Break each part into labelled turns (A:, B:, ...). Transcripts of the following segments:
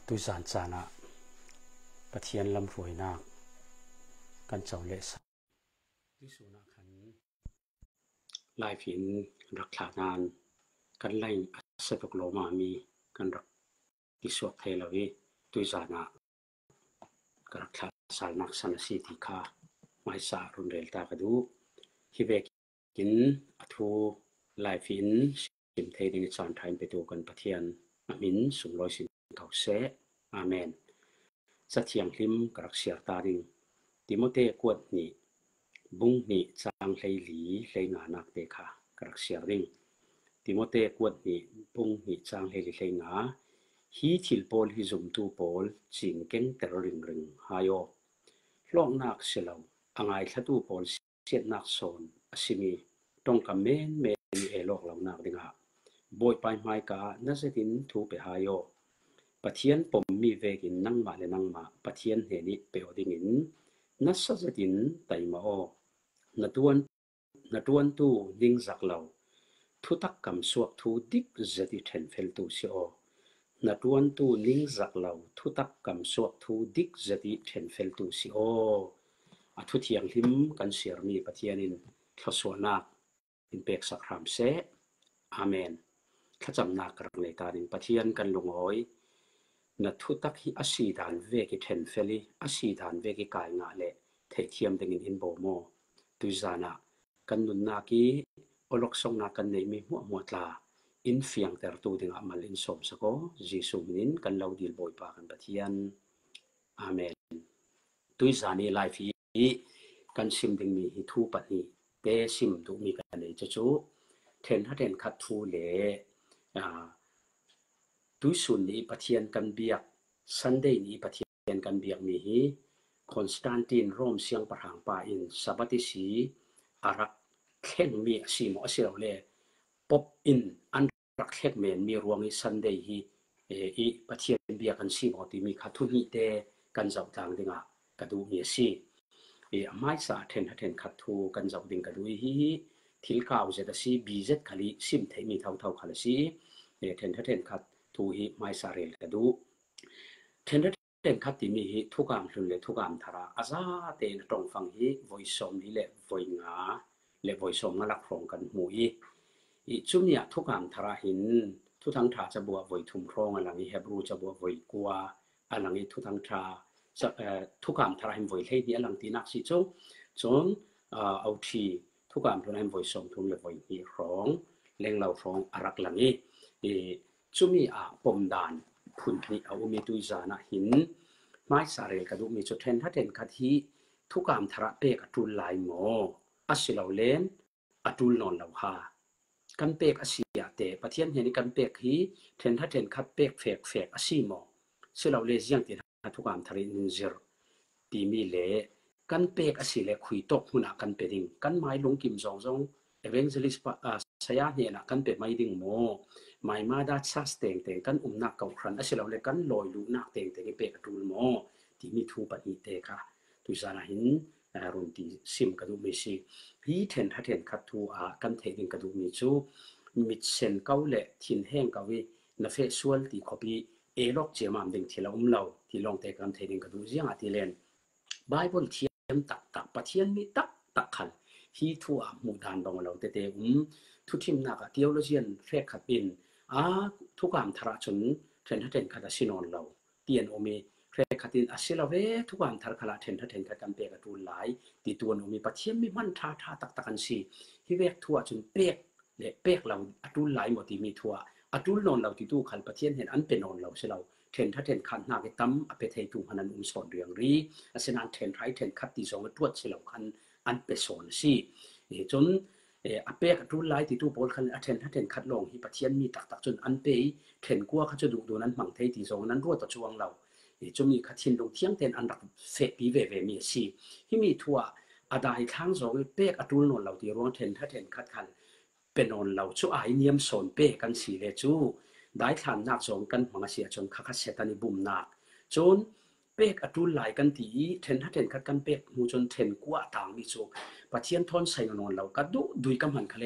A: ตุยสานจานะปะเทียนลำรวยนักกันเจ้าเลสที่สุนัขขันลายฝินรักษานานกันไล่สตุกโลมามีกันรักที่สวกเทลวีตุยสานะกันรักษาสารนักสนสีติคาไม่สารุนเรลตากระดูฮิเบกินอัทูลายฝินสิมเทดิงจานไทยไปดูกันปะเทียนอามินสุงลอยสิเขาเสอาเมนสัตยังลิมกรักเสียตาดิงติโมเตกวดนี่บุ้งนี่จางเลยหลีเลยงานักเตค่ะกรักเสียดิงติโมเตกวดนี่บุ้งนี่จางเลยหลีเลยงาฮีทิลโพลฮิซุมตูโพลจิงเก่งเตอริงริงฮายโอลองนักเสลาอ่างไอทัตูโพลเสียนักโซนอสิมีตรงกับเมนเอลอกเหล่านักดิงฮะบอยไปไม่กาน่าจะดินทูไปฮายโอปะเทียนปมมีเวกินนั่งมาเลนั่งมาปะเทียนเฮนิเปอดิงินนัสจะดินไตมาโอนัดวนตูดิ้งจักเหลาทุตักกำสวกทูดิกจะดิเทนเฟลตูสิโอนัดวนตูดิ้งจักเหลาทุตักกำสวกทูดิกจะดิเทนเฟลตูสิโออัทุเทียงหิมกันเสียมีปะเทียนินทศวนักอินเปกสักรามเซอาเมนข้าจำนักรังเลตาดินปะเทียนกันลงอ้อยนัทุตักฮิอาศีดานเวกิเทนเฟลีอาศีดานเวกิกายงาเลเทียมดึงอินโบโมตุจานะกันนุนนากีอลกสงนากันในมีหัวตลาอินเฟียงแต่ตูดึงอามาลินสมสกอจีสุมินกันเลาดิลบอยปากันปะเทียนอาเมนตุจานีไลฟีกันซิมดึงมีฮิทูปนีเตซิมดูมีกันเลยจะจูเทนฮัดเทนคัดทูเลตุสุนนี้ปะเทียนกันเบียกซันเดย์นี้ปะเทียนกันเบียกมีฮีคอนสแตนตินโรมเสียงประหางปาอินสับติสีอารักเข่งมีสีหมอเสียวเล่ป๊อปอินอันรักเข่งเมนมีรวงในซันเดย์ฮีปะเทียนเบียกันสีหมอที่มีขัดทุนนี้เตกันเจ้าต่างดิ่งอ่ะกระดูมีสีไม่สาเทนขัดทูกันเจ้าดิ่งกระดูฮีทิลข้าวเจตสีบีเจ็ดขลีซิมเทมีเท่าขลีสีเทนขัดทูฮีไม่สาเรลกระดูเทนขัดที่มีฮีทุกการรุ่นเล่ทุกการทาราอาซาเตนตรงฟังฮีวอยซอมนี่เล่วอยงาเล่วอยซอมนั่นลักครองกันหูจุดนี้ทุกการทาราหินทุกทั้งทาจะบัววอยทุ่มครองอะไรนี้เฮบรูจะบัววอยกัวอะไรนี้ทุกทั้งทาทุกการทาราหินวอยเล่นี้อะไรที่นักสิจนเอาทีทุกการรุ่นหินวอยซอมทุ่มเล่วอยฮีครองเล่งเราครองอารักหลังนี้จุดนี้ปมดานพุ่นนี้เอามีตุยจานะหินไม่สาเรกระดูมีจุดเทนถ้าเทนคัดที่ทุกการทระเปกอตุลไลโมอาศิลาเลนอตุลนอนเหลาฮากันเปกอาศิยาเตปะเทียนเห็นกันเปกฮีเทนถ้าเทนคัดเปกเฟกอาศิโมศิลาเลเซียงติดทุกการทรินินเซอร์ปีมีเล่กันเปกอาศิเลคุยตกหุ่นกันเปดิงกันไม้ลงกิมซองเอเวนเจลิสสยามเนี่ยนะกันเปไม่ดิ่งโมไม่มาได้ชัดเต็งกันนักเก่าครั้นอาศัยเราเลยกันลอยลุนักเต็งเปกตูลโมที่มีทูปันนี้เตะค่ะตุจานะหินรุนที่ซิมกระดูมิสิฮีเทนคัดทูกันเทดิงกระดูมิจูมิเซนเกาเล่ทินแห้งกวีนัฟเฟสวลที่ขบีเอล็อกเจมามดิ่งที่เราเราที่ลองเตะกันเทดิงกระดูเสียงที่เล่นไบเบิลเทียมตักปะเทียนมีตักขันฮีทัวมุดานบางเราเตะทุกทีมนักเทียโลเจียนเฟกขัดอินทุกการทาราชนเทนขัดสินอนเราเตียนโอเมเฟกขัดอินอาศิลาเวทุกการทาราขลาเทนขัดกันเปกตูนหลายตีตัวโอเมปะเทียมมีมันท่าตักกันสิฮิเวกทัวจนเปกเละเปกเราตูนหลายหมดที่มีทัวตูนนอนเราที่ตู้ขันปะเทียนเห็นอันเป็นนอนเราเสเราเทนขัดนาเกตั้มอเปเทตุหันันสอนเรื่องรีอาศัยนั้นเทนขัดที่สองตัวเสเราขันอันเป็นสอนสิจนอเปกรุ่นไล่ที่ตู้บอลคันเทนขัดลงฮิปะเทียนมีตักจนอันเปย์เทนกัวเขาจะดูนั้นมั่งเทที่สองนั้นรัวต่อช่วงเราจนมีขัดชินลงเที่ยงเทนอันดับเฟปีเวมีสิที่มีทัวอาได้ข้างสองเปกรุ่นนนเราที่ร้องเทนขัดคันเป็นนนเราช่วยเนียมสอนเปกันสีเลจูได้ขันนักสองกันมังเสียจนขัดเสตันบุมนักจนเปกอตุลไหลกันทีเทนขัดกันเปกมูจนเทนกัวต่างมิจูปะเทียนทอนใส่นนเราก็ดูกำหันทะเล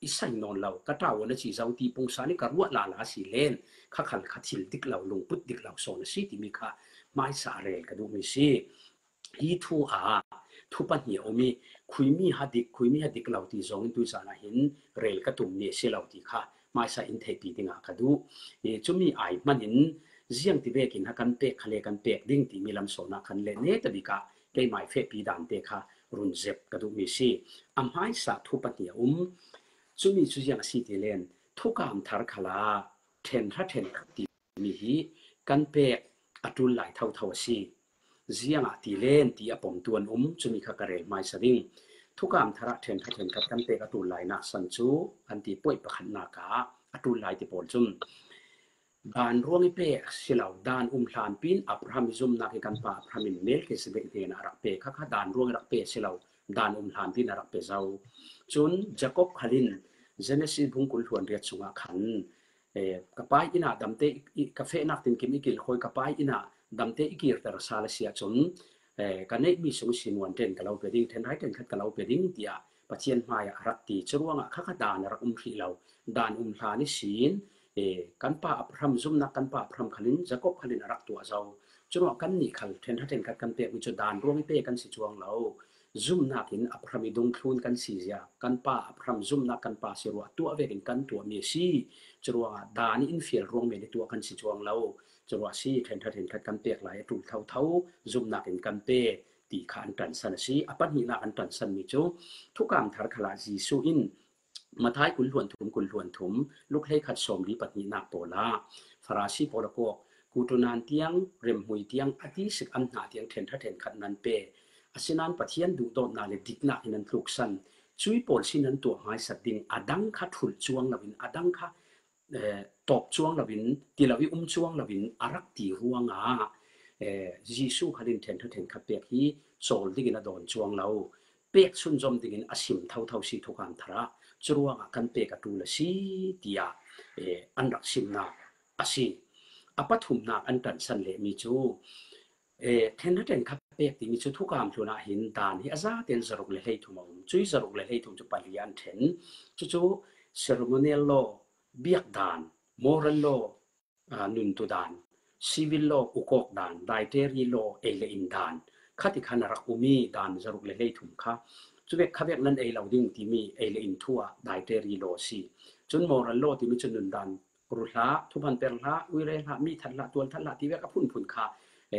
A: อิสัยนอนเราก็เท่าวันนี้เจ้าตีปงสานี่ก็รัวลาลาสีเลนข้าขันขัดทิลดิกเราลงพุดดิกเราโซนสีที่มีค่ะไม่สาเรลก็ดูมีสิฮีทูทุปัญญาอมีคุยมีฮัดดิกเราตีจงตุจานะหินเรลก็ตุ่มเนี่ยเสียเราตีค่ะไม่สาอินเทปีดิ่งก็ดูจุมีไอมันหินเสียงที่เวกินฮักันเปกทะเลกันเปกดิ่งที่มีลำโซนักขันเลนเนตบิกะได้หมายเฟปีดันเตค่ะรุนเจ็บก็ดูมีสิอัมไฮสาทุปัญญาจุมีจุยังสิที่เลนทุกามทาร์คลาเทนทัดเทนขัดตีมีฮีกันเปกอัตุลไหลเท่าสิเสียงตีเลนตีอปมตัวนจุมีขกระเรลไม่สดิ่งทุกามทาร์เทนทัดเทนขัดกันเปกอัตุลไหลนักสันจูอันตีป่วยประคันนากาอัตุลไหลที่ปนจุมดานร่วงเปกสิเหล่าดานลานปินอับรามิซุมนักกันป่าพรามินเมลเคสเบกเทนอารักเปกข้าดานร่วงรักเปกสิเหล่าดานลานปินอารักเปเจ้าจุนจักบขลินเจเนซิบุงกุลทวนเรียดสุงขันกระปายอินาดัมเตกาเฟนักตินกิมอิกิลคอยกระปายอินาดัมเตอิกิร์ตระซาลเซียจุนกันเนมีสุงสินวันเทนกับเราเปดิ้งเทนไรเทนขัดกับเราเปดิ้งเดียปัจเจียนมายรักตีจรวงข้าดานรักทีเราดานลานิสินกันป่าพรำซุมนักกันป่าพรำขลินจักบขลินรักตัวเจ้าจรวงกันนี่ขัลเทนทัดเทนขัดกันเปมีจุดดานร่วงเปกันสิจวงเราซุมนักหินอัพรามิดงคลุนกันสีเสียกันป่าอัพรามซุมนักกันป่าเสียรัวตัวเวกินกันตัวเมียซีจรัวดานี่อินเฟียรวงเมนตัวกันสิจวงเราจรัวซีเทนทัดเทนขัดกันเปียกไหลตุลเท่าซุมนักหินกันเปตีขานตันสันสีอปันหินักอันตันสันมิจูทุกการทาร์คลาจีซูอินมาท้ายกุลหวนถุมลูกให้ขัดสมดีปัตนินักโปลาฟราซีโปลโกกูตุนานเตียงเรมหุยเตียงอธิสิกอันหาเตียงเทนทัดเทนขัดนันเปอาศินันปัจเจียนดูโดนนาเลดิกนักนันทุกสันช่วยปอลสินันตัวหายสัตดิ่งอดังคัดทุลจวงลวินอดังคัดตบจวงลวินตีลวิจวงลวินอารักตีหัวงายิสุขัดินเทนเทนขัดเปียกฮีโซลดิ่งนัดโดนจวงเราเปียกสุนจอมดิ่งอาศิมเท่าสิทุกอันทระจวงกันเปียกตูลสีตียอันรักศิมนาอาศิอปัทุมนาอันตันสันเลมิจูเทนเทนขัดเปียกที่มีชุดทุกการทุนาหินดานที่อาซาเต็นสรุปเลยให้ทุ่มจุยสรุปเลยให้ทุ่มจุปริยันเทนจู่เซอร์โมเนลโลเบียกดานมอรัลโลนุนตุดานซิวิลโลอุกอกดานไดเทอรีโลเอเลอินดานขัดขันรักอุมีดานสรุปเลยให้ทุ่มค่ะจุดเวกขับเวกนั้นเราดิ้งที่มีเอเลอินทัวไดเทอรีโลซีจนมอรัลโลที่มีจุดนุนดานรุลาทุบันเปรลาวิเรลามีทันละตัวทันละที่เวกพุ่นค่ะ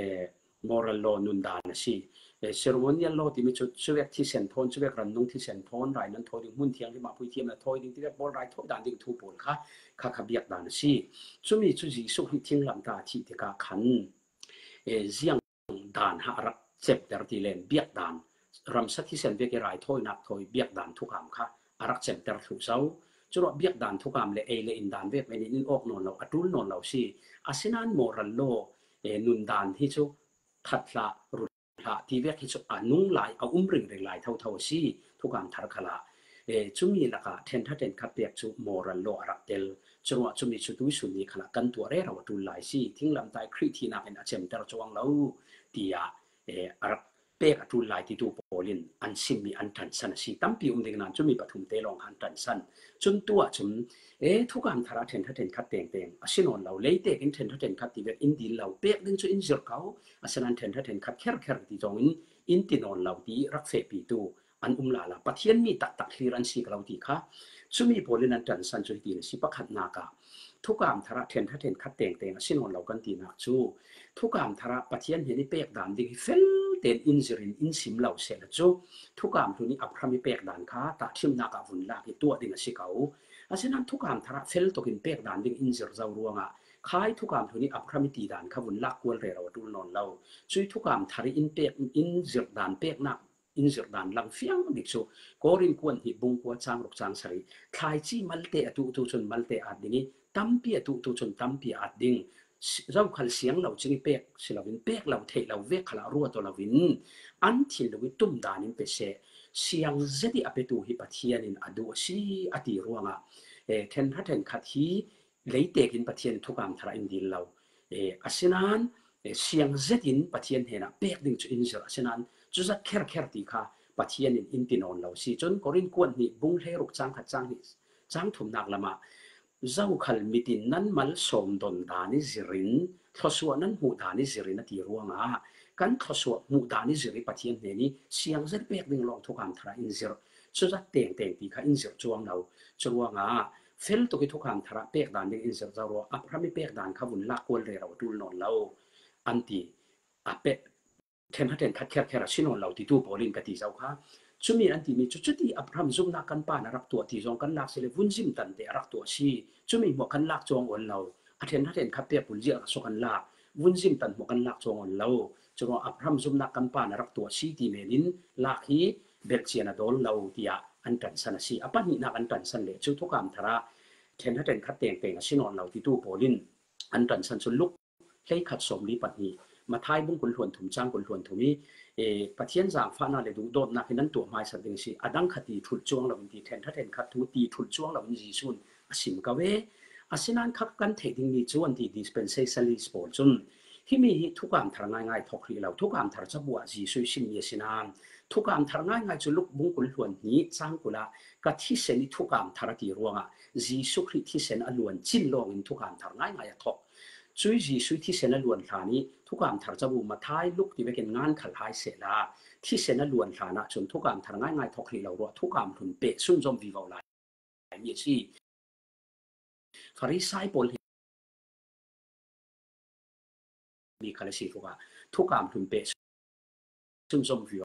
A: moral law nun dan si ceremonial law ti mi chu chuek thi sen thon chuek ran nung thi sen thon rai nan thoi ding mun thiang li ma pui thiam na thoi ding ti bol rai thoi dan ding thu pol kha biak dan si chu mi chu ji su hi thing lam ta thi te ka khan ziang dan ha rak chep dar ti len biak dan ram sa thi sen be ke rai thoi nak thoi biak dan thu kam kha arak chep dar thu sau chu ro biak dan thu kam le le in dan ve me in ok non lo atul non lo si asinan moral law nun dan hi chuทัดละรุละที่เวกที่สุดนุ่งลายเอาริงลายเท่าสิทุกการทาร์คลาจุมีละค่ะเทนทัดเทนขับเปียกจุมอรัลโลอารักเตลจังหวะจุมีชุดวิสุนีขณะกันตัวเร่เราตุลายสิทิ้งลำไตครีทีนาเป็นอาเจมเตอร์จวงเราตียอารักเปียกตุลายที่ตัวโปลินอันซิมีอันทันสันสิตั้มปีดิ่งนั้นจุมีปฐุมเตลองหันทันสันจนตัวจุมทุกการทาร์เทนทัดเทนขัดเต่งอาศินอนเราเลยเตกินเทนทัดเทนขัดที่เวกอินดีเราเปียกดึงจุอินเจอร์เขาอาศัยนั้นเทนทัดเทนขัดแค่ที่จงอินตินอนเราที่รักเฟปีตูอันลาปัทเทียนมีตักลีรันสีเราที่ค่ะซุมีโพลินันจันสันจุดีนสิปักขัดนากาทุกการทาร์เทนทัดเทนขัดเต่งอาศินอนเรากันตีนักจูทุกการทาร์ปัทเทียนเห็นเปียกดานดิ่งเฟลเต็นอินเจรินอินซิมเราเสร็จจูทุกการทุนี้อัพรามีเปียกดานค่ะตัดทิมนากาวุ่นลาที่ตัวดิ่งสิเขาอาศัยนั้นทุกการทาร์เฟลตกินเปียกดานดิ่งอินเจอร์เจ้ารัวงะขายทุกการทุนี้อัพรามิตีดานขบุนลักกวนเรเราตุลนนเราช่วยทุกการทาริอินเปียกอินเจอร์ดานเปียกนักอินเจอร์ดานลังเฟียงดิกโซกอรินกวนหิบุงกวนจางรกจางสรีขายจีมัลเตอตุชนมัลเตอัดดิ่งตั้มเปียตุชนตั้มเปียอัดดิ่งเราขัดเสียงเราจึงเปียกสิเราวินเปียกเราเทเราเวกขลารัวตัวเราวินอันที่เราวิตุ้มดานินเปเสเสียงเจดีอเปตูฮิปัทเทียนินอดูสีอติรัวงะเทนทัดเทนขัดฮีเลยเตกินปัทเทียนทุกการทารินดินเราอาศัยนั้นเสียงเจดินปัทเทียนเห็นเปียกดิ่งจุอินเจออาศัยนั้นจุดแค่ตีค่ะปัทเทียนอินตินอนเราสิจนกอรินกวนนี่บุ้งเฮรุกจางขัดจางนี่จ้างถุมนักละมาเจ้าขัลมิตินนั้นมัลสมดนดานิจิรินทศวนั้นหูดานิจิรินตีรัวงากันทศวหูดานิจิริปะเทียนนี้เสียงเจ็บเปียกดึงลองทุกคำทราอินจิรสุดจะเต่งตีข้าอินจิรจวงเราจวงาเฟลตุกิทุกคำทราเปียกดานดึงอินจิรจรัวอัพระไม่เปียกดานขบุนลักวลเรเราดูนนเราอันตีอเปเทนฮัตเทนคัดแค่ชินนเราที่ตู้โพลินกติเจ้าค่ะชุมีอันที่มีจุดที่อัพรามซุ่มนักกันป่านักตัวที่จงกันลักเสลวุ้นซิมตันเดรักตัวชีชุมีหมวกกันลักจงอ่อนเราเทนฮัตเทนคัดเปียกปุลเจียสกันลักวุ้นซิมตันหมวกกันลักจงอ่อนเราจงอัพรามซุ่มนักกันป่านักตัวชีที่เมนินลักฮีเบลเชียนาโดนเราที่อันตันสันชีอปันนี้นักอันตันสันเลชุทุกคำทราเทนฮัตเทนคัดเต่งชินนเราที่ตู้โพลินอันตันสันสุลุกให้ขัดสมลีปัตนีมาท้ายบุ้งกุลหวนถุมจ้างกุลหวนถุมีปะเทียนจางฟ้านาเลดูโดดนักนั้นตัวไม้สัตว์ดิงสีอดังคดีทุลจวงเราวินทีเทนถ้าเทนคัดทูตีทุลจวงเราวินจีซุนสิมกเวอาศินันคักกันเทดิงมีจวนที่ดิสเพนเซชันลิสโปลจุนที่มีทุกการทางง่ายๆทอกรีเราทุกการทางจะบวชจีซุยสิมเยสินานทุกการทางง่ายๆจุลุกบุ้งกุลหวนนี้จ้างกุละกัที่เซนิทุกการทางที่รวงจีซุคริที่เซนอลวนจินลงอินทุกการทางง่ายๆทอกช่วยจีสุยที่เซนล้วนฐานี้ทุกการทารจะบูมาท้ายลุกที่เป็นงานขัดหายเสลาที่เซนล้วนฐานะจนทุกการทารง่ายๆทอกรีเราว่าทุกการทุนเปะซุ่มจอมวิวเอาไลมีสิฟาริไซปอลมีคาเลสิทุกการทุนเปะซุ่มจอมวิว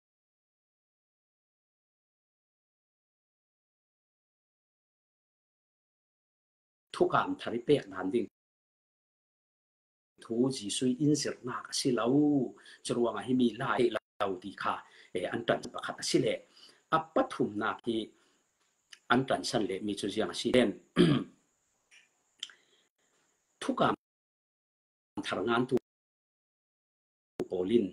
A: ทุกการทาริเปะนันดิ่งทูจีซุยอินเสร์นักสิเราจรวงให้มีลายเราดีค่ะอันตันประคัตสิเลอัปปัทุมนักที่อันตันสันเลมีจุดยังสิเด่นทุกการทำงานตัวโปลิน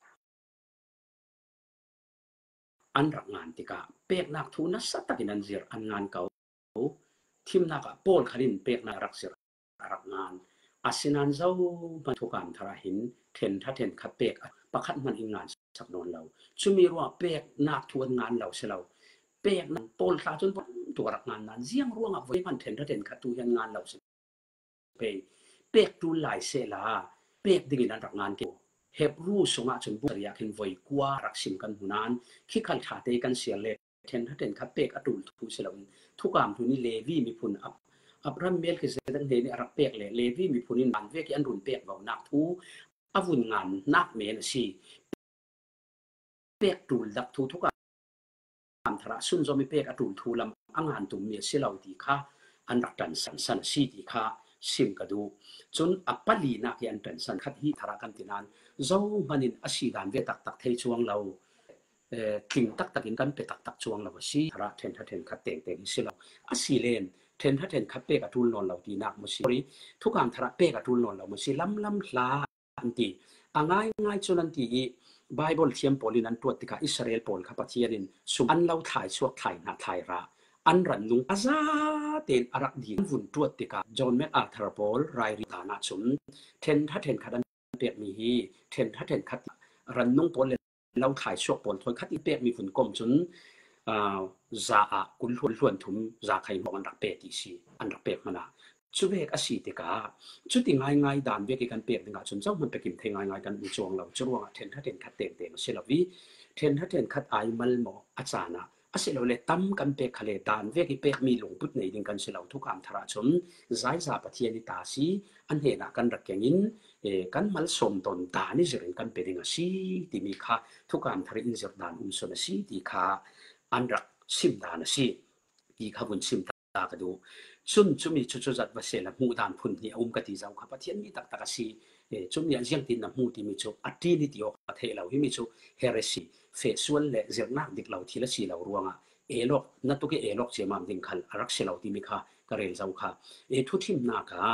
A: อันรักงานติกาเป็กนักทุนนัสตักินันเสียอันงานเก่าทีมนักโปลขลินเป็กนักรักเสียรักงานอาศินันเจ้ามันทุกการทาหินเทนถ้าเทนขัดเป็กประคัดมันอิงงานสักนนเราชุมีรัวเป็กนักทวนงานเราเสียเราเป็กนั้นโปลขาจนตัวรักงานนั้นเสี่ยงร่วงเอาไว้มันเทนถ้าเทนขัดตัวงานเราเสียเป็กดูหลายเสลาเป็กดิ่งนั้นรักงานเกี่ยวเฮบรู้สงะจนบุตรอยากเห็นไว้กว่ารักสิมกันหูนั้นคิดขัดขาเตกันเสียเล็กเทนถ้าเทนขัดเป็กอดุลทุเสียเราทุกการทุนี้เลวีมีพุนอับรามิเมลคือเสด็จเดนอารักเปียกเลวีมีผู้นินบันเวกิอันรุนเปียกว่านักทูอาวุธงานนักเมนสีเปียกตูลดักทูทุกการทราสุนจอมีเปียกอดุลทูลำอ่างตุ่มเมียสิเหล่าดีค่ะอันรักดันสันสีดีค่ะสิมกระดูจนอัปปลีนักยันดันสันขัดฮีทารักันตินันเจ้ามันอินอาศิดานเวตักเทช่วงเรากิ่งตักอินกันเปตักช่วงเราสิทาระเทนขัดเต่งสิเราอาศิเลนเทนถ้าเทนคัดเปกตูลนนเราดีนักมุสิทุกการทาระเปกตูลนนเรามุสิล้ำลาอันตีง่ายจนอันตีไบเบิลเทียมโพลินันตัวติกาอิสราเอลโพลขับปะเทียรินสุอันเราถ่ายสวกถ่ายนาถ่ายระอันรันลุงอาซาเตนอารักดีวุ่นตัวติกาจอห์นแมคอาร์เธอร์โพลไรริตานาชุมเทนถ้าเทนคัดเปกมีฮีเทนถ้าเทนคัดรันนุ่งโพลเราถ่ายสวกโพลทนคัดอีเปกมีฝุ่นกลมจนซาอากุลล้วนถุมซาใครบอกอันรักเปกที่สิอันรักเปกมันนะชุดเวกอาศิติกาชุดที่ง่ายด่านเวกกันเปกดึงจนเจ้ามันไปกินเทง่ายกันมีจวงเราจวงเทนถ้าเทนคัดเต่งเสลวีเทนถ้าเทนคัดไอมัลโมอาจารย์อาศัยเราเลยตั้มกันเปกทะเลด่านเวกเปกมีหลงพุทธในดึงกันเสลาทุกการทราชนใจซาปะเทียนิตาสีอันเห็นกันรักอย่างนี้กันมัลสมตนด่านนี่จะเรื่องกันเป็นยังไงสิที่มีค่าทุกการทารินจะด่านส่วนสิที่ค่าอันรักสิมดานสิที่ข้าบุญสิมตากระดูซุ่มมีชุดจัดวัเสลมูดานพุ่นนี่กติเจ้าข้าพเทียนมีตักสิมีอันยังตินน้ำมูที่มีชุอัตรีนิติโอประเทศเราที่มีชุเฮเรซีเฟส่วนเละเจ้านักดิกเราทีละสีเรารวงล็อกนั่นตุกเอล็อกเจ้ามันดิ่งขันรักเสเราที่มีค่ากระเรนเจ้าข้าทุทิมนาคา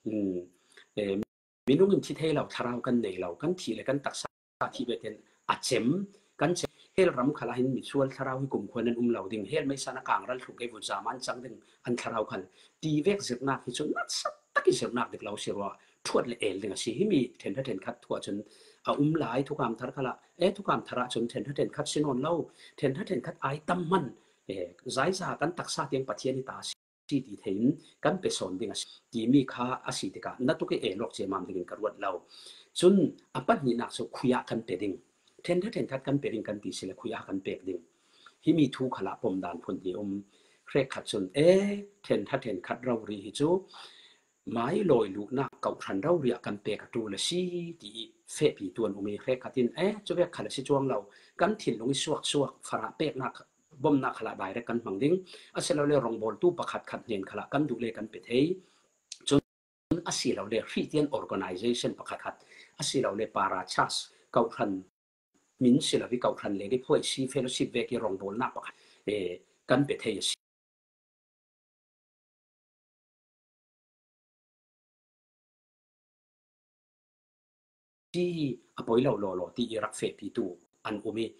A: มีนุ่งที่เทเราทาราวกันในเรากันทีเลยกันตักษาที่เป็นอาเจมกันเฮลรำขลาหินมิชวลทาราวให้กลุ่มคนนั้นเราดิ่งเฮลไม่สานกลางรัลถูกไอ้บุษามันจังดิ่งอันทาราวขันตีเวกเสียนักที่จนนัดสักตักเสียนักเด็กเราเสียว่าทวดเอลดิ่งสิให้มีเทนทัดเทนคัดทัวจนหลายทุกการทารขละทุกการทาระจนเทนทัดเทนคัดสินอนเล่าเทนทัดเทนคัดไอตั้มมัน giải ra kan taksa tiang pathian ni ta si ti thein kan pe son ding ti mi kha asi te ka na tu ke e lok che mam ding karwat lo chun apan ni nak so khuya kan pe ding ten that kan pe ding kan ti sila khuya kan pe ding hi mi thu khala pom dan phun tiเครขัดจนเทนทัดเทนขัดเรารีฮิจูไม้ลอยลูกนักเก่าขันเราเรียกันเปกตูละซีดีเฟปีตัวอุมีเครขัดทินจะเวกขัดสิจวงเรากันถิ่นลงสวกฟาระเปกนักบ่มนักขละบายได้กันมังดิ้งอาศัยเราเลยรองบอลตู้ประคัดขัดเนียนขละกันดูเลกันเป็ดเฮจนอาศัยเราเลยรีเทียน organization ประคัดขัดอาศัยเราเลยปาราชัสเก่าขันมินสิลาวิเก่าขันเลยได้พวยซีเฟลชิปเวกีรองบอลนักประคัดกันเป็ดเฮที่อภัยเราหล่อที่อิรักเฟปีตูอันอุมี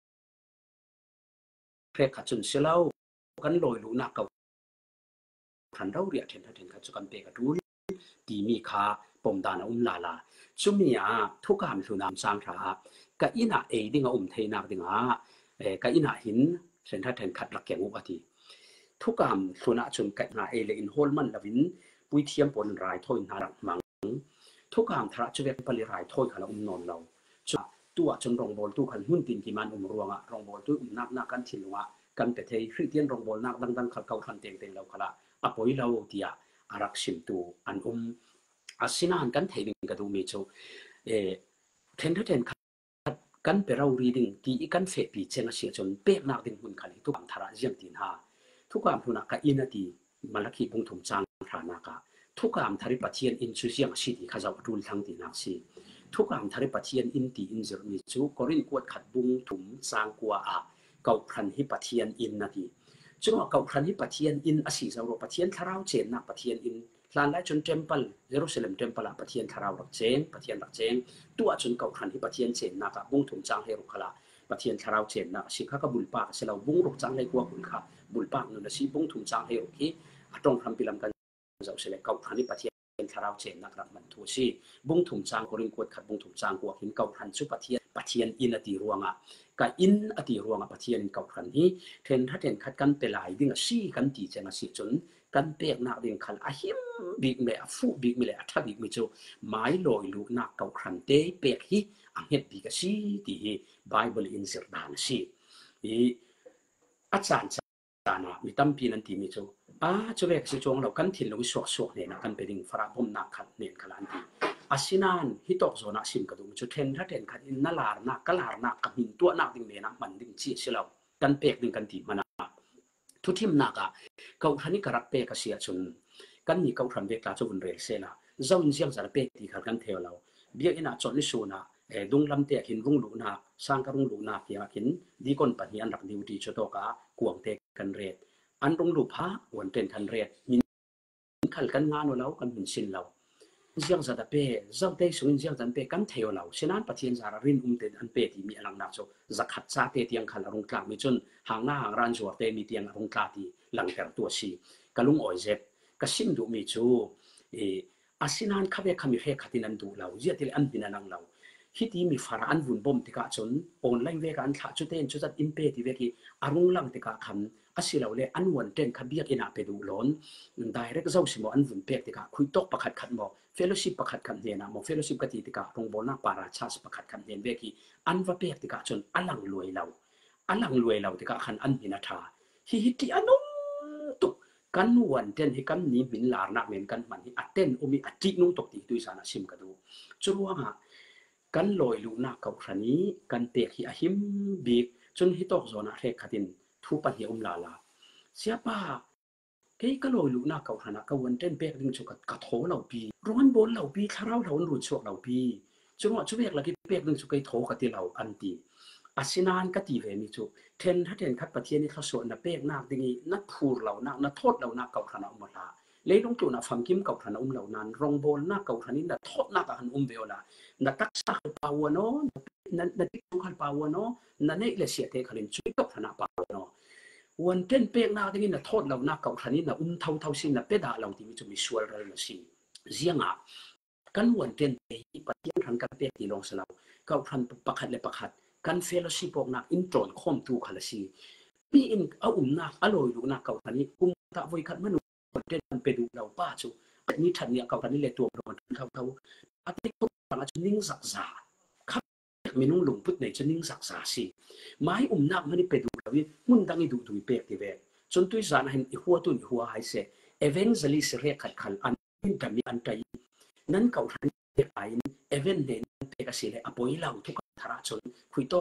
A: เครขัดจนเสลากันลอยลูนักเก่าขันเราเรียกเทนขัดจุกันเปกดูตีมีขาปมดานลาลาชุมีทุกการสุนามสร้างราก็อินาดิ่งเทนักดิ่งก็อินาหินเทนขัดหลักแกงอุบัติทุกการสุนาจนก็อินาเลยอินโฮลมันลวินปุยเทียมปนรายทอยนารักมังทุกการทระจะเวกปริรายถ้อยขละนอนเราตัวจนรองบอลตู้ขันหุ่นตินที่มันรวงรองบอลตู้นักกันถิ่นว่ากันแต่เทคริเตียนรองบอลนักดังขัดเก่าขันเตียงเราขละอภัยเราเดียอารักชิมตูอันอาศินานกันเทวิงกระดูมีโจเทนกันเปเรารีดิงที่กันเฟปีเจนเสียจนเป๊ะนักดิ่งหุ่นขันทุกการทระเจียมตินหาทุกการพูนักอินาทีมาลักขีบุงถุมจางฐานักทุกการทาริปัจเจียนอินซูเซียงสิที่ข้าจะรูลทั้งที่นักสิทุกการทาริปัจเจียนอินตีอินเจอร์มิจูกอรินกวดขัดบุงถุมสร้างกัวเก่าพันฮิปัจเจียนอินนาทีจึงว่าเก่าพันฮิปัจเจียนอินอาศัยเราปัจเจียนทาราวเจนนักปัจเจียนอินลานไลจนเทมเพิลเยรูซาเล็มเทมเพิลปัจเจียนทาราวรักเจนปัจเจียนรักเจนตัวจนเก่าพันฮิปัจเจียนเจนนักบุงถุมจางเฮรุขละปัจเจียนทาราวเจนนักสิข้าก็บุลปากเสลาบุงรุกจางเลยกัวบุลข้าบุลปากนั่นสิบุงถุมจางเฮรุกีตรงทำพิลัมกันเราเสลเก่าพันฮิปัจเจียนทาราวเจนนักรักมันทัวซีบุงถุมจางกริงกวดขัดบุงถุมจางกัวหินเก่าพันสุปัจเจียนอินอติรวงก็อินอติรวงปัจเจียนเก่าพันนี้เทนถ้าเทนขัดกันเปลายดิ่งซีกันตีเจงสิจนกันเปียกนักดิ่งขันอาหิมบิกเมะฟูบิกเมะทับบิกเมจูไม้ลอยลูกนักเก่าพันเตเปียกฮีอังเฮดบิกซีที่ไบเบิลอินเซอร์ดานซีอาจารย์มีตั้มปีนันทีมีจูจะเวกสิจงเรากันถิ่นเราวิสวกสวกเนี่ยนะกันเป็นดิ่งฟราบมนักขัดเนี่ยขลันทีอาศินานฮิตอกโซนักสิมกระดูมจุดเทนถ้าเทนขัดอินนาลาร์นักกลาร์นักกับหินตัวนักดิ่งเนี่ยนะมันดิ่งชี้เสียเรากันเปียกดิ่งกันทีมันนะทุกทีมนักเขาทันนี้กระเปียกเสียจนกันนี่เขาทันเวกลาจะวุ่นเรเซล่ะเจ้าอินเสียงจะเปียกที่ขัดกันเทวเราเบี้ยอินาจอนิสูนะดุงลำเตะหินรุ่งลุนักสร้างกระรุ่งลุนักที่หินดีก่อนปัญญาอันรักดิวดีชุดโตกะกวงเตะกันเรศอันรุ่งลุพะวันเต็นกันเรศมินขัดกันงานเรากันมินสินเราเสียงจะเปย์เจ้าเตะส่วนเสียงจะเปย์กันเทวเราฉะนั้นปัจจัยจารินเตอันเปย์ที่มีอลังนักโจจะขัดซาเตตียงขัดรุ่งกลางมีจนหางหน้าหางรันจวบเตมีเตียงรุ่งกลางที่หลังแต่ตัวสีกะลุงอ่อยเจ็บกะซิมดูมีจูอาศินานขับเวคำมีเฮขัดนันดูเราเยอะที่อันบินานังเราฮิตีมีฟาระอันวุ่นบ่มที่กะจนออนไลน์เวกันถ้าจุดเด่นจุดจัดอินเปย์ที่เวกีอารมณ์หลังที่กะคำอาศิเราเลยอันวันเด่นขับเบียกอินาเปดูล้นได้เรียกเจ้าสิโมอันวุ่นเปย์ที่กะคุยตกประคัดขัดโมเฟลโลชิพประคัดขัดเนี่ยนะโมเฟลโลชิพกติที่กะตรงบนนักปาราชาสประคัดขัดเนี่ยเวกีอันว่าเปย์ที่กะจนอันหลังรวยเราที่กะขันอันบินาธาฮิตีอันนุ่มตุกันวันเด่นให้กันนี้มินลาร์นักเหมือนกันมันที่อัดเด่นอมีอัดจิกนุ่งตกตีด้วยสารชิมกระดูจนว่ากันลอยลูกนักเก่าครั้นี้กันเตะที่อาหิมบีกจนฮิตอกโซนาเรขัดินทุปันเหี่ยลาลาเสียป้าเกี่ยก็ลอยลูกนักเก่าครั้นั้นก็วันเต้นเป๊กดึงจุกกระโถเหล่าปีร้อนบนเหล่าปีทาราเหล่ารุ่นชวกเหล่าปีจนว่าช่วยละกี่เป๊กดึงจุกไอโถกติเหล่าอันตีอาศินานกติเวมิจุเทนถ้าเทนคัดปฏิเนเขาส่วนนับเป๊กนักดิ่งนักพูดเหล่านักโทษเหล่านักเก่าครั้นั้นหมดละเลยลงตัวนักฟังกิมเก่าครั้นั้นเหล่านั้นรองบอลนักเก่าครั้นี้นักโทษนักหันเบลละนักตักสักปาวโนนั่นที่ทุกขันปาวโนนั่นเองเลยเสียเทขันช่วยกับธนาปาวโนวันเต้นเป๊กนักดิ่งนักโทษเรานักเก่าครั้นี้นักเท่าสินักเป็ดเราที่มีจุดมีส่วนอะไรละสิเสียงกันวันเต้นไปปฏิญาณกันเป๊กที่ลงสลาวเก่าครั้นประคัดเลยประคัดกันเฟลโลชิพออกนักอินโทรคอมตูขันละสิมีอินเอานักอร่อยลูกนักเก่าทันนี้ตะไว้ขัดมันเด่นมันเป็นเราป้าจูอันนี้ทันเนี่ยเก่าทันนี้เลยตัวเราเขาอันนี้เขาฟังอาจจะนิ่งสักษาครับมีนุ่งหลงพุทธในจะนิ่งสักษาสิไม้นักมันนี่เป็นดูเราวิมุนดังอีดูดูเปกที่เวจนตัวสารเห็นอีหัวตุนอีหัวหายเสเอเวนเซลิสเรียกขัดขันอันนี้แต่มีอันใจนั้นเก่าทันเด็กไอ้เอเวนเดนเปกสิเลยอภัยเราทุกทาราชนคุยโต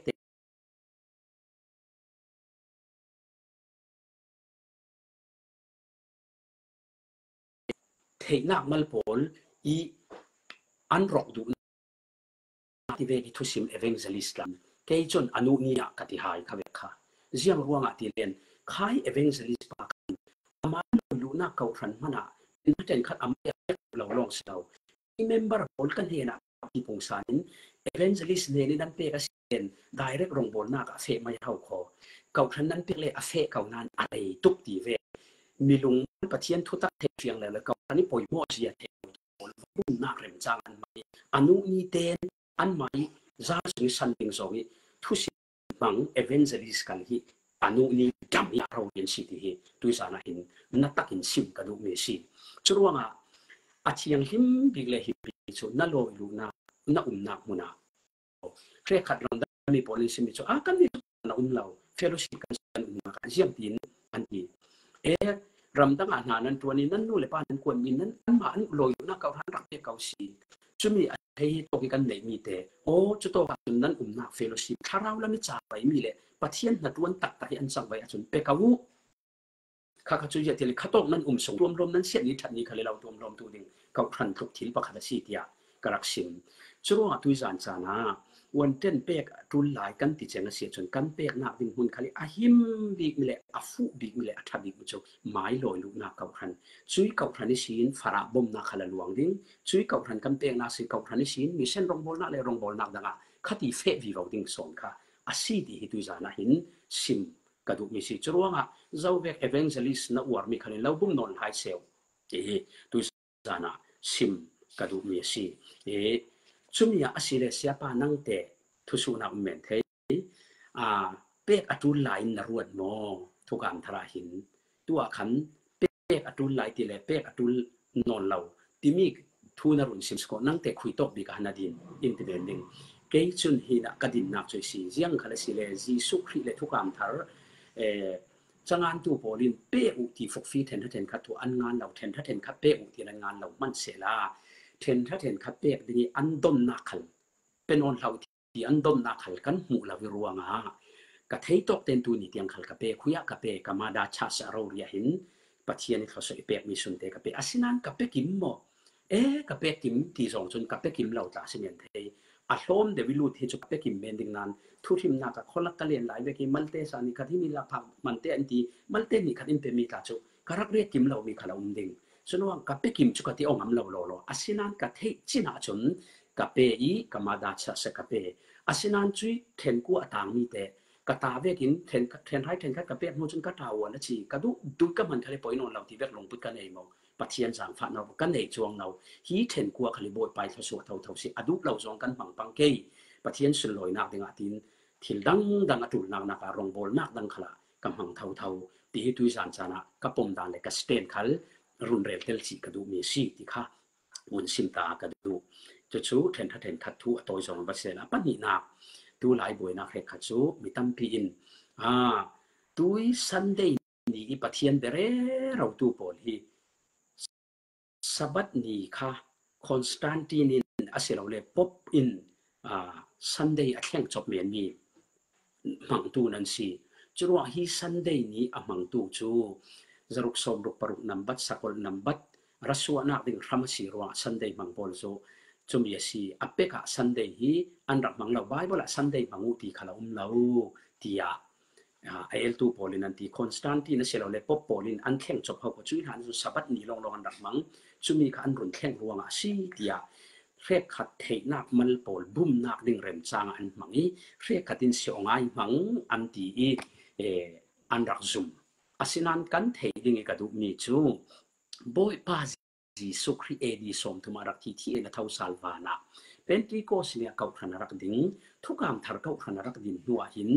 A: เทนักมัลโพลอีอันรอกดูที่เวทีทุสิมเอเวนเซลิสลัมเกยจนอนุนียกติหายเขาเวค่ะเสียงรัวงาติเลนขายเอเวนเซลิสปากอามาลูน่าเก่าขันมันอ่ะเป็นประเด็นขัดอเมริกาเราลองเสาที่เมมเบอร์บอลกันเห็นอ่ะที่ปงสานินเอเวนเซลิสเนี่ยนี่นั่นเป็นกสิเนได้เรียกรองบอลน่ากับเฟไม่เท่าคอเก่าขันนั้นเป็นเลยอาเฟเก่านั้นอะไรตุกตีเวมีลุงประเทียนทุตักเทียงเลยแล้วเก่าขันนี้ปล่อยมั่วเสียเทียงรุ่นนักเรียนจางอันใหม่อนุนีเตนอันใหม่จาสุสันติงสงิทุสิบังเอเวนเจลิสกันที่อนุนีจำยาเราเรียนสิที่เหตุสานะหินนัตกินสิมกระดูกเมสิจรวงอาเชียงหิมบิเลหิบิจุนั่นโลลูนาน่านักมุนาเครียดขัดลำดับมีโพลิสิมิจุกันนี่น่าเราเฟลโลชิพกันนักเจียมดินอันนี้รำตั้งอาหารนั้นตัวนี้นั่นนู่นเลยป้านั้นควรมีนั้นอันมาอันลอยนักเก่าทันรักเด็กเก่าสีจุมีอะไรตัวกันไหนมีแต่โอ้จุดตัวกันนั้นนักเฟลโลชิพถ้าเราแล้วไม่จ่ายไปมีเลยประเทศนัดวันตักตะอันสั่งไว้จุนเปกาวูข้าจุยเทเลข้าตกนั้นส่งรวมนั้นเสียนี้ทันนี้เขาเลยเรารวมตัวดิ่งเก่าทันทุกทีประคัตสีเดียกรักสิมจุดว่าตุยจานจานะวันเต้นเปกรุนหลายกันติดเจงเสียจนกันเปกนักดิ่งหุ่นเขาเลยอาหิมบิกมิเลอาฟูบิกมิเลอาทับบิกมุจไม้ลอยลูกนักเก่าทันจุยเก่าทันนิสินฟาราบมนักขลังหลวงดิ่งจุยเก่าทันกันเปกนักสิเก่าทันนิสินมีเส้นรองบอลนักเลยรองบอลนักดังอ่ะขัดที่เฟวิวดิ่งส่วนค่ะอาศัยดีตุยจานะหินซิมกระดูกมีสิจรวงอ่ะเจ้าเวกเอเวนเจลิสนักวาร์มีคันเราบุ้งนอนหายเซลตุยจานะซิมกระดูกมีสิชุมยาอาศัยเลยเสียปานังเตทุสุนักเมนเทเปกอตุลไลน์นรวดโมทุกการทราหินตัวขันเปกอตุลไลน์ที่เลยเปกอตุลนอนเราที่มีทุนรุนสิมสโกนังเตคุยตกบิกานาดินอินเตอร์เน็ตดิ้งเกยจุนหินักกดินนักช่วยสิยังเขาเลยสิเลยจีสุขเลยทุกการทาร์จังงานตัวบอลินเปอุที่ฟกฟีเทนทัเทนคัดตัวอันงานเราเทนทัเทนคัดเปอุที่งานเรามันเสลาเทนทัเทนคัดเปกนี้อันดนนักขันเป็นอนเราที่อันดนนักขันกันหูเราวิรัวงากะเทยตกเต็นตัวนี้เตียงขันกับเปคุยกับเปกมาดาชาสเราเรียหินปัจเจียนเขาใส่เปกมีสุนเตกับเปอาศินันกับเปกิมโมกับเปกิมที่ส่งจนกับเปกิมเราตาเสียนเทยอาลมเดวิลูที่จุกเปกิมเบนดิงนั้นทุทิมนักคนละกะเลียนหลายเวกิมัลเตสานิคัดที่มีลักพักมันเตอันที่มัลเตนี่คัดอินเปมีตาจุกรักเรียกิมเรามีขลุ่มดิ่งส่วนว่ากับเปกิมจุกที่องค์เราโลอาศินันกับเทจินาจนกับเปอีกับมาดาชาสกับเปอาศินันจุยเทนกูอัตางมีเตกตาเวกินเทนไทยเทนคัดกับเปมูจนกตาวันละชีกระดูกับมันทะเลปอยนอนเราที่เวกลงพุทธกันเองมั้งปัจเจียนสังฝาเรากันเองจวงเราฮีเทนกัวขลิบอยไปทศวรรษเท่าสิอดุเราจงกันปังเกยปัจเจียนสุดลอยนักดึงอาทินทิลดังอตุลนักรองบอลนักดังขละกำหังเท่าที่ตุยสันจานะกับปมดานเลยกับสเตนขัลรุนเรลเทลสิกระดูมีสีที่ค่ะวุนซิมตากระดูจะชูเทนคัดทุตัวจงบัสเซลปันนี่นักตัวหลายบวยนักเรคัดชูมีตั้มพีอินตุยซันเดย์นี่ปัจเจียนเดเรเราตัวบอลฮีสบัดนี้ค่ะคอนสแตนตินินอาศัยเราเลยป๊อปอินซันเดย์แข่งจบเมียนมีมังตูนั่นสิจรวดฮีซันเดย์นี้มังตูจูจรุกสมรุกปรุกนับบัดสักคนนับบัดรัสวนักดิ่งรำสีรัวซันเดย์มังบอลจูจุมีสิอเปกะซันเดย์ฮีอันรักมังเราไว้บ่ละซันเดย์มังอุติขลาเราที่เอลตูโพลินันที่คอนสแตนตินเสเราเลยป๊อปโพลินอันแข่งจบเขาก็ช่วยหันสุสบัดนี้ลองอันรักมังจุมีขันรุนแข่งรัวงาสีที่เรียกขัดเทนักมันโผล่บุ้มนักดึงเริ่มจางอันมังนี้เรียกขัดินเสียงไงมังอันที่อันรักซุ่มอาศินันกันเทดึงกระดูกมีจูบอยป้าจีสุครีเอดีสมทุมารักที่เอลท้าซาลวานาเป็นที่โกสเนี่ยเขาขนาดรักดิ่งทุกการทาร์เขาขนาดรักดิ่งหัวหิน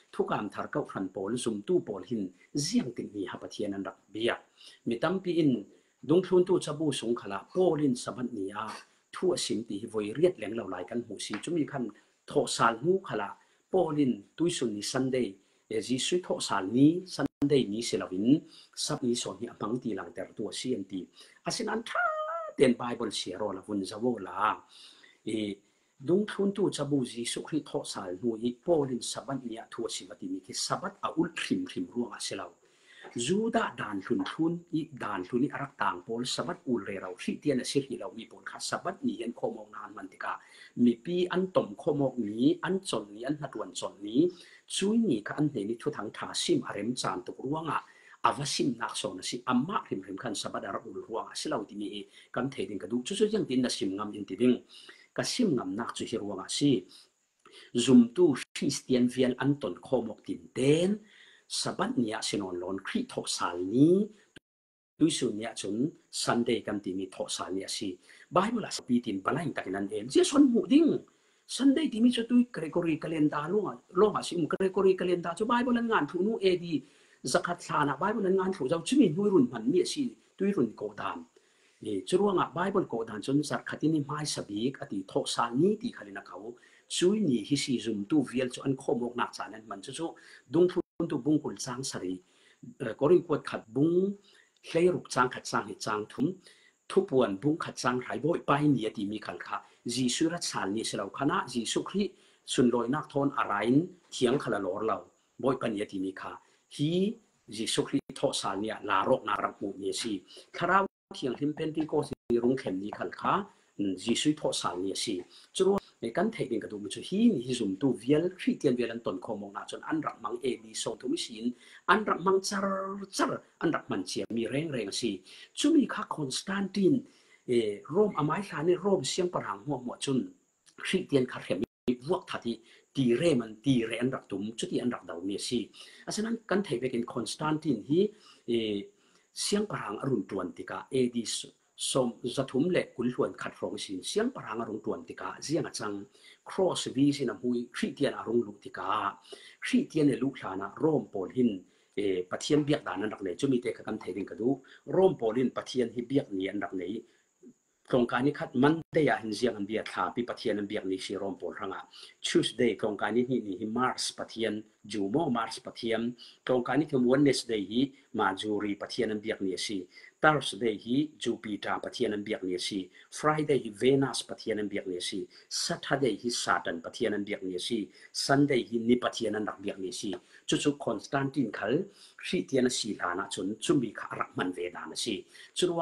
A: ทุกการทาร์เก้าขันโปลซุ่มตู้โปลหินเจียงติมีฮับเทียนันรักเบียมีตั้มปีอินดงทุนตู้จับูสงขลาโปลินสบันนีอาทั่วสิมตีวอยเรียดแหลงเหล่าไหลกันหูสีจุมีคันโทสาลงูขลาโปลินตุยสุนนิซันเดย์จีสุยโทสาลนี้ซันเดย์นี้เสลวินซับนี้ส่วนนี้บังตีหลังแต่ตัวเสียนตีอาศัยนั้นท่าเตียนไบเบิลเสียรอละวุนจะโวลาดงทุนตู้จับูจีสุคริโทสาลงูอีโปลินสบันนีอาทั่วสิมติมีที่สบัดอาอุลริมร่วงอาเสลาจูดาด่านทุนทุนอีด่านทุนนี้รักต่างโพลสบัดอุลเรเราที่เตียนสิริเรามีผลขัดสบัดนี้อันโคมองนานมันติกามีปีอันต่มโคมองนี้อันจนนี้อันหัดวันจนนี้ช่วยนี้ก็อันเห็นนี้ทุกทางทาซิมอารมจานตุกร่วงอ่ะอาวสิมนักโซนสิอามาริมขันสบัดอารุลร่วงสิเราที่มีกันเทดินกระดูจุดยังดินนัสิมงามอินติดิงก็สิมงามนักจุดร่วงอ่ะสิซุมตูคริสเตียนเวียนอันตนโคมอกตินเดนสบัดเนี่ยสินอนลอนคริทอสาลนี้ดูสุนเนี่ยจนซันเดย์กันตีมีทอสาลเนี่ยสิบายบุลาสปีตินบาลายตักนันเองเจ้าสนหูดิ้งซันเดย์ที่มีจุดตุยเกรกอรีกาเลนดาล่วงสิมุเกรกอรีกาเลนดาจะบายบุลันงานถูนูเอดีสักขัดลานะบายบุลันงานถูเจ้าจุมินดุยรุนมันเนี่ยสิดุยรุนโกดานจรวงอ่ะบายบุลโกดานจนสักขัดนี่ไม่สบีกอดีทอสาลนี้ที่เขาเรียนเขาช่วยนี่ฮิซิซุมตูเวียลจนโคมอกนักจานันมันจะดุงทุนตุบุงกุลจางสรีก็ริกวดขัดบุงเลี้ยรุกจางขัดจางเหตุจางทุมทุบวนบุงขัดจางหายบ่อยไปเนี่ยที่มีขันขาจีสุรัชสานนี่เสลาคณะจีสุครีสุนลอยนักทอนอะไรเถียงขลังหล่อเราบ่อยไปเนี่ยที่มีขาฮีจีสุครีทอสานเนี่ยลารกนารักมุเนี่ยสิคราวเถียงทิมเป็นที่ก็สิรุงเข็มนี่ขันขาจีสุทอสานเนี่ยสิจรวในการเทคนิคกระดูกมันจะหินฮิซุมตูเวียลคริเตียนเวียลันตนคอมองนาจนอันรักมังเอดีส่งทุมิสินอันรักมังจารอันรักมันเชียมีแรงสิจุมีข้าคอนสแตนตินโรมอเมริกาในโรมเสียงประหังหัวหมวดจนคริเตียนคาเทียมีวกทัดที่ตีเรมันตีเรอันรักตุมจุดที่อันรักดาวเมียสิอาศัยนั้นการเทคเป็นคอนสแตนตินที่เสียงประหังอรุณตวนติกาเอดีสมจะทุ่มเล็กกุลชวนขัดรองสินเสียงปรางอารมณ์ตวนติกาเสียงจัง cross วีสินะมุยคริเตียนอารมณ์ลุติกาคริเตียนในลูกหลานโรมโปลินปะเทียนเบียกดานันรักเนจะมีเตกันเทดิงกระดูโรมโปลินปะเทียนฮิเบียกเนียนรักเนโครงการนี้คัดมันได้ยาหินเสียงอันเบียดขาปีปะเทียนอันเบียกนี้สิโรมโปลรังอ่ะ Tuesday โครงการนี้นี่ฮิมาร์สปะเทียนจูโมมาร์สปะเทียนโครงการนี้คือ Wednesday ฮีมาจูรีปะเทียนอันเบียกนี้สิ Thursday ฮีจูปิเตอร์ปะเทียนอันเบียกนี้สิ Friday ฮี Venus ปะเทียนอันเบียกนี้สิ Saturday ฮี Saturn ปะเทียนอันเบียกนี้สิ Sunday ฮีนิปะเทียนอันรักเบียกนี้สิจุดคอนสแตนตินเขาคริเตียนสีลานะจนจุมีขารักมันเวดานสิจุดว่า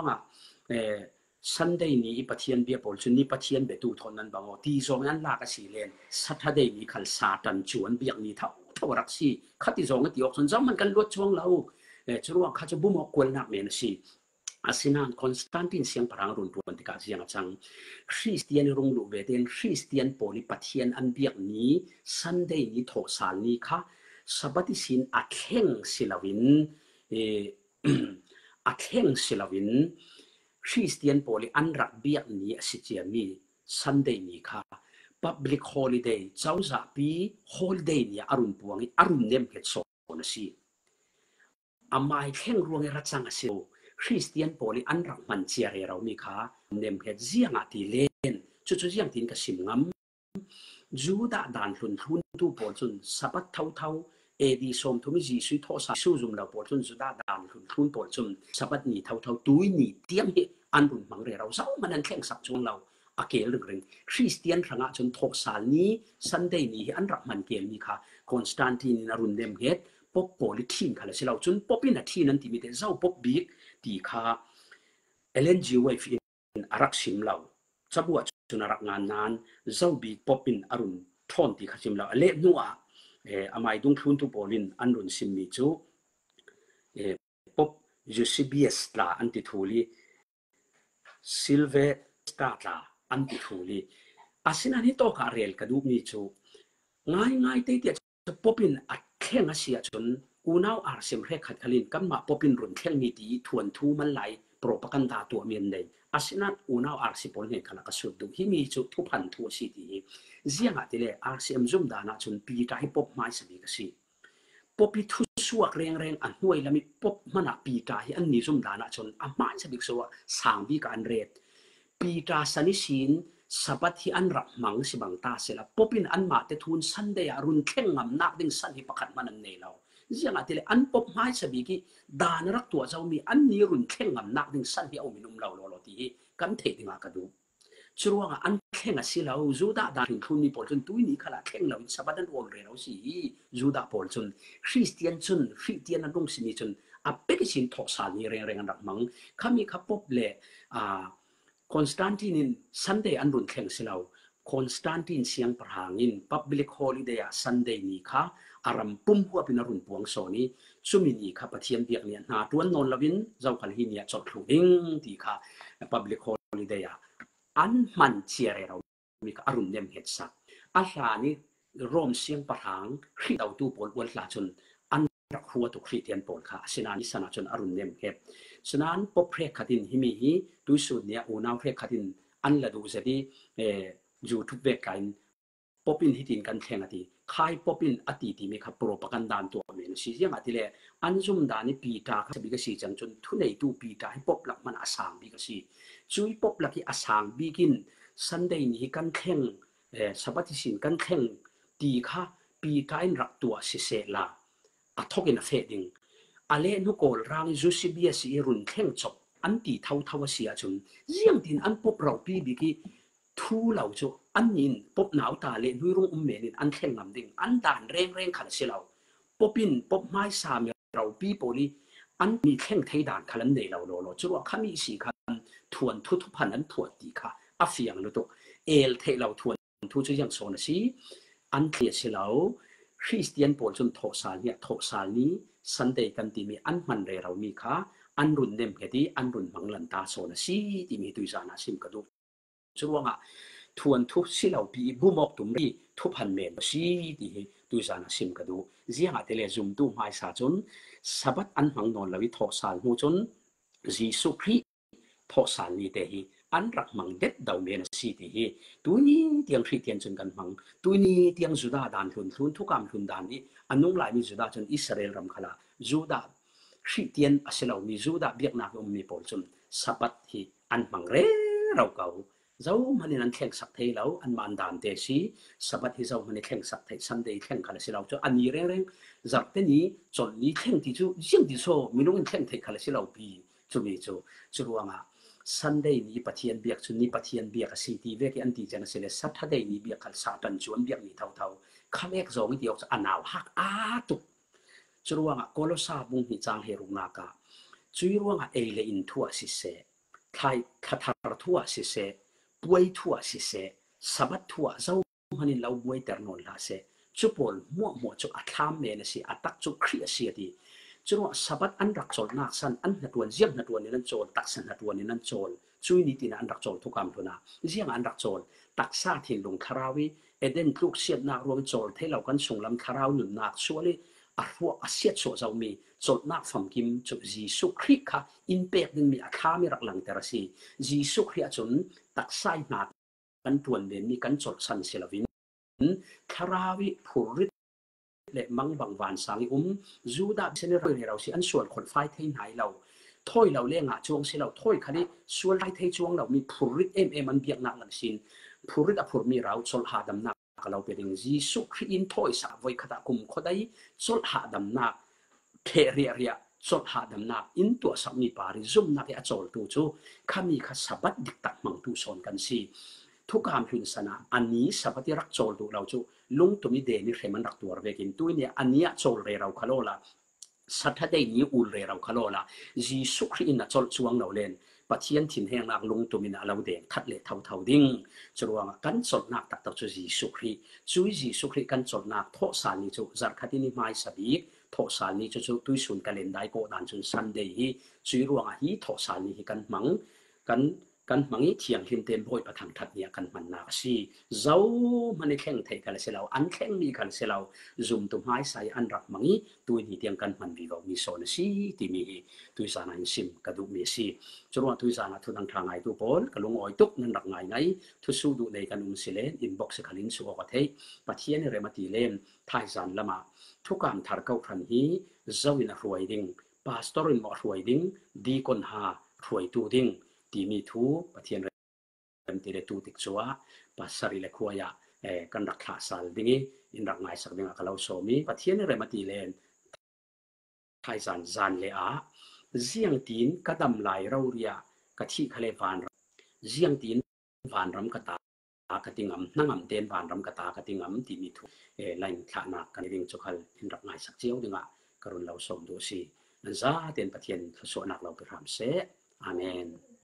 A: Sunday นี้ปะเทียนเบียบอลจุนี้ปะเทียนเบตูทอนนั้นบางทีทรงนั้นลากสีเลน Saturday นี้ขันซาตันชวนเบียกนี้เท่ารักสิขัดที่ทรงที่ออกจนจำมันกันลดช่วงเราจุดว่าเขาจะบุ้มออกกวนนักเมนสิอาศินันคอนสแตนตินเสียงพลังรุนรวนที่กาเสียงจังคริสเตียนรุงลุเวเดนคริสเตียนโพลิปะเทียนอันเบียกนี้ Sunday นี้ทศาลนี้ค่ะสบัติสินอักเข่งศิลวินอักเข่งศิลวินคริสเตียนโพลิอันรักเบียกนี้สิเจียมี Sunday นี้ค่ะ Public Holiday เจ้าจะปี Holiday นี้อรุณปวงอรุณเนมเกตโซนสิอามาเข่งรวงรัชจังสิโอคริสเตียนโพลิอันรักมันเชียร์เรามีค่ะเนมเกตเจียงติเลนจุดเจียงตินกับสิมงามจูดาด่านทุนตู้ปอจุนสบัดเท่าเอดีสมทุมิจีสุยทอสาสู้จุมเราปอจุนจูดาด่านทุนปอจุนสบัดนี่เท่าตุยนี่เตียงเฮอันรุนมังเรเราเจ้ามันนั่นแข่งสับจงเราอาเกลเรื่องคริสเตียนทางจนทกสาลนี้ซันเดย์นี้อันรักมันเกลมีค่ะคอนสแตนตินอรุณเดมเฮดป๊อปโพลิทีนค่ะแล้วเราจนป๊อปอินที่นั้นที่มีแต่เจ้าป๊อปบิ๊กตีค่ะเอเลนจิวเอฟอินอารักชิมเราจะบวชจนรักงานนั้นเจ้าบิ๊กป๊อปอินอรุณทอนตีค่ะชิมเราเล่นัวอามาดุงทุนทุโพลินอันรุนชิมมีจูป๊อปยูซีบีเอสลาอันติทูลีซิลเวสตาร์ลาอันติทูลีอาศินันฮิโตคาเรลกระดูกมีจูง่ายเตี้ยจะป๊อปอินอัดแข่งอาเซียจนอูน่าอาร์เซมเรขัดขลินกันมาป๊อปอินรุนแข่งมีดีทวนทูมันไหลโปรปกันดาตัวเมียนเลยอาศินันอูน่าอาร์ซิปอลเนี่ยขลักสุดดูที่มีจูทุพันทัวสิดีเสียงอะไรเลยอาร์ซีเอ็มซุ่มดานะจนปีได้ป๊อปไม้สบีกสิปปิทุสวกแรงอันห่วยละมีปบมันปีตาอันนี้ซุ่มดานะชนอามาจะบิกสัวสางบีกันเรศปีตาสันิสินสับที่อันรับมังสิบังตาเสละปปินอันมาเตทุนสันเดียรุนเข่งงำนักดึงสันหิปขัดมันเนเราเรื่องอะไรอันปบไม้สบิกิดานรักตัวเจ้ามีอันนี้รุนเข่งงำนักดึงสันหิเอามินุมเราโลตีกันเทติงากระดูชัวร์อันเข่งสิเราจูดาดาถึงคุณมีปอลจนตุยนี้ขนาดเข่งเราสับดันโอนเรเราสิจูดาปอลจนคริสเตียนจนคริสเตียนนั่นตรงสินี้จนอัปเปกสินทอกสานีแรงรักมังข้ามีขับปบเล่คอนสแตนตินินซันเดย์อันรุนเข่งสิเราคอนสแตนตินเสียงประหางินพับบิลิกฮอลิเดย์ซันเดย์นี้ค่ะอารัมปุ่มหัวเป็นรุนปวงโซนี้สุมินีค่ะปะเทียมเบียกเนี่ยนาตัวนนลวินเจ้าขันหินเนี่ยจดหลุดิงดีค่ะพับบิลิกฮอลิเดย์อันมันเชียร์เรามีกอรุณเนมเหตุสักอาชานี้ร่วมเสียงประหางที่เราตูปนวันลาจนอันรักหัวตุคริเตียนปนค่ะสนานิสนาจนอรุณเนมเหตุสนานปบเพรขัดินหิมีฮีดูสุดเนี่ยอูนาวเพรขัดินอันละดูจะดีอยู่ทุกเวกันปบินฮิตินกันแข่งอดีใครปบินอดีตมีขับโปรปกันดานตัวเมนสิยังอดีเลยอันซุ่มดานี่ปีตาจะบิกสีจังจนทุนในตูปีตาให้ปบหลักมันอาสางบิกสีช่วยปบหลักที่อาสางบิกินสันเดย์นี้กันแข่งสัปดาห์สินกันแข่งดีค่ะปีตาอินรักตัวเสียละอัทกินเฟดิงอะไรนุกอลร่างจูสิบีสีรุนแข่งจบอันตีเท่าเสียจนยังดินอันปบเราปีบิกิทูเหล่าจูอันนินปบหนาวตาเล่นหุ่ยรุ่งเมนินอันแข่งลำดิ่งอันด่านเร่งขัดเสียเราปบินปบไม้สามเราปีโปลีอันมีแข่งไทยด่านขันเนเราโลจูว่าข้ามีสีขันทวนทุกพันนั้นทวนดีค่ะอาฟียงเราตัวเทเราทวนทุกอย่างโซนสิอันเทียเสียเราคริสเตียนโปลจนทศาเนี่ยทศานี้สันเดย์กันที่มีอันมันเรเรามีค่ะอันรุนเดมแค่ดีอันรุนมังลันตาโซนสิที่มีตุยจานาซิมกระดูจูว่าทวนทุกสิเราปีบุมอกตุมรีทุพันเมนสิที่ตุยจานาซิมกระดูเสียงอาเทเลซุมตูไม่สาจนสับอันมังนอนเราวิทศาหูจนจีสุครีทศานี้เตหีอันรักมังเด็ดดาวเมนสิที่ตัวนี้เตียงคริสเตียนจนกันมังตัวนี้เตียงจุดาดานทุนทุกการทุนดานนี้อันนุ่งหลายมีจุดาจนอิสราเอลรำคลาจุดาคริสเตียนอาศัยเรามีจุดาเบียกนักมีปอลจนสับที่อันมังเร่เราเก่าเจ้ามันนั่นแข่งสักเทเราอันมันดานเตสีสับที่เจ้ามันแข่งสักเทซันเดย์แข่งกันสิเราจะอันนี้เร่งจากเทนี้จนนี้แข่งที่จูยังที่โซ่มีนุ่งแข่งเทกันสิเราปีจูมีจูรู้ว่าซันเดย์นี้ปะเทียนเบียกจุนี้ปะเทียนเบียกสิที่เวกอันที่จะนั่นสิเลยสัตย์เดย์นี้เบียกขันซาตันจวนเบียกนี้เท่าข้าเล็กโซ่ไม่เดียวจะอันหนาวหักตุกจูรู้ว่าโกลซาบุงหิจางเฮรุนากาจูรู้ว่าเอเลอินทัวสิเซไทยคาทาร์ทัวสิเซป่วยทัวสิเซสับทัวเจ้ามันเราป่วยแต่นอนลาเซจุปอลมัวจุอัตลามเมนสิอัตักจุครีเสียดีจุว่าสับอันรักโจลนักสันอันนัดวันเยี่ยมนัดวันนี้นั่นโจลตักสันนัดวันนี้นั่นโจลช่วยนิตินะอันรักโจลทุกคำทุนนะเยี่ยมอันรักโจลตักซาถิ่นลงคาราวีเอเดนลูกเสียนักรวมโจลที่เรากันส่งลำคาราวหนุนนักช่วยอารัวอาเซียโซเจ้ามีโจลนักฟังกิมจุจีสุครีค่ะอินเปกนึงมีอาคามีรักหลังแต่ละสีจีสุครีจนตักไซนักกันตวนเด่นมีกันโจลสันเซลวินคาราวิผูริและมังบางวันสังจูดาเสนอเรื่องเราสิอันส่วนคนไฟเทนหายเราถ้อยเราเลี้ยงช่วงสิเราถ้อยคันนี้ส่วนไฟเทช่วงเรามีผูริมันเบียกหนักหลังสินผูริผูมีเราโจลหาดำนักเราเป็นจีสุครีนถ้อยสาวไว้ขดาคุมขดายโจลหาดำนักเทเรียโจลหาดำนักอินตัวสามีปาริซุ่มนักโจลตัวจูข้ามีข้าสับดิกตักมังตุสอนกันสิทุกการพิจารณาอันนี้สัพที่รักโจลดูเราจูลุงตัวนี้เดนี่เขมันรักตัวเวกินตัวนี้อันนี้โจลเรเราขโลละสัตย์ได้นี้อุลเรเราขโลละจีสุครีนโจลช่วงเราเล่นปะเทียนถิ่นแห่งนักลุงตัวนี้เราเดงทัดเละเท่าดิ้งจรวงกันโจลนักตัดตัวจีสุครีจุยจีสุครีกันโจลนักทศานิจูจัดขัดินิไม่สบิกทศานิจูตุยสุนกันเล่นได้ก็ดันจุนซันเดย์จุยรวงฮีทศานิกันมังกันกันมังอีเทียงหิมเต็มบ่อยประทังทัดเนี่ยกันมันนาสีเจ้ามันแข่งเทกันเสียเราอันแข่งมีกันเสียเราซุ่มตุ้มหายใส่อันรักมังอีตัวนี้เตียงกันมันวิวมีโซนสีที่มีตัวสานันซิมกระดูกมีสีจนว่าตัวสานันทุนังทางไงตัวปนกระลุงอ้อยตุกนั่นรักไงไงทุสู้ดูในกันสิเลนอินบ็อกซ์ขัลินสัวกเทยปะเทียนเรมาตีเลนไทยสันละมาทุกการทาร์เก้าครันฮีเจ้าอินรวยดิ้งพาสตอรินมอรวยดิ้งดีคนหารวยตูดิ้งที่มีทูปะเทียนที่เลตูติกชัวปัสสริเลขวายกันรักษาสัลดิ้งอินรักไงสักดิ้งกล่าวโสมีปะเทียนเรมาตีเลนไทยสันจันเลอาเจียงตีนกระดำลายเราเรียกะทิทะเลวานเจียงตีนวานรำกะตากะติงำนั่งำเดินวานรำกะตากะติงำที่มีทูไลน์ขนากันดิ้งจุกัลอินรักไงสักเจียวดิ้งกรุณเราสมดูสินั่นซาเต็นปะเทียนทศนักเราไปทำเสอาเมน